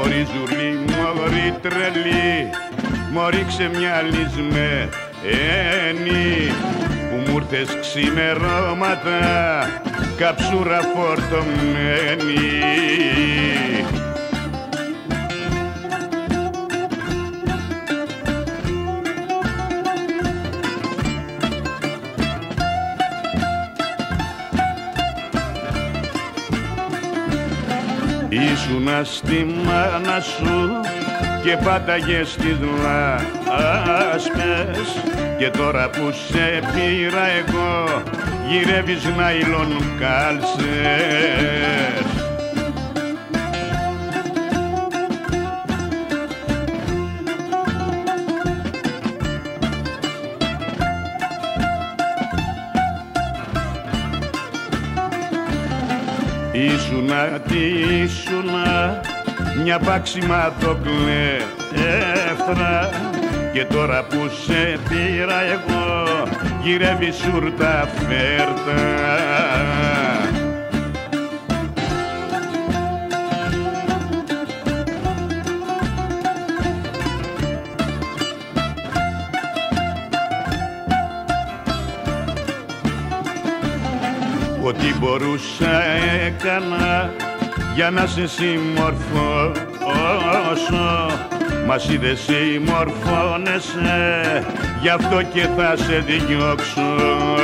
Μωρή ζουρλή, μωρή τρελή, μωρή ξεμυαλισμένη που μου ήρθες ξημερώματα καψούρα φορτωμένη. Ήσουνα στη μάνα σου και πάταγες τις λάσπες και τώρα που σε πήρα εγώ γυρεύεις νάιλον κάλσες. Ήσουνα τι ήσουνα, μια πάξιμα το κλέφτρα και τώρα που σε πήρα εγώ γυρεύει σούρτα φέρτα. Ό,τι μπορούσα έκανα για να σε συμμορφώσω, μα εσύ δεν συμμορφώνεσαι, γι' αυτό και θα σε διώξω.